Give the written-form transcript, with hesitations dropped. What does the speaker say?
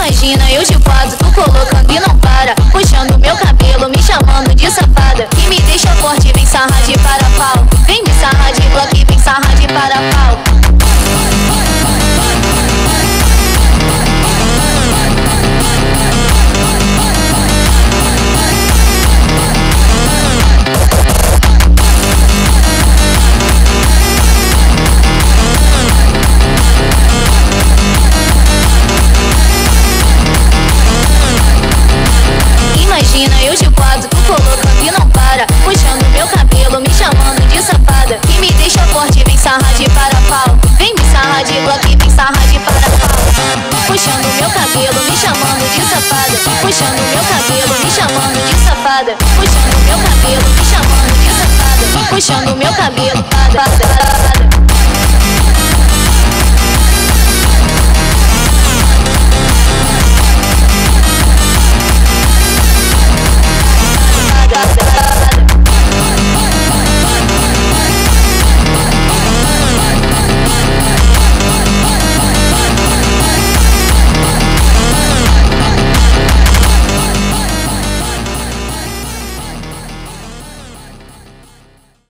Imagina eu de quatro, tu colocando e não para, puxando meu cabelo, me chamando de safada. E me deixa forte, vem sarrar de para-pau. Vem me sarrar de bloco, vem sarrar de para-pau. Imagina eu de quatro, tu colocando e não para, puxando meu cabelo, me chamando de safada. E me deixa forte, vem sarrar de para-pau. Vem me sarrar de bloco, vem sarrar de para-pau. Puxando meu cabelo, me chamando de safada. Puxando meu cabelo.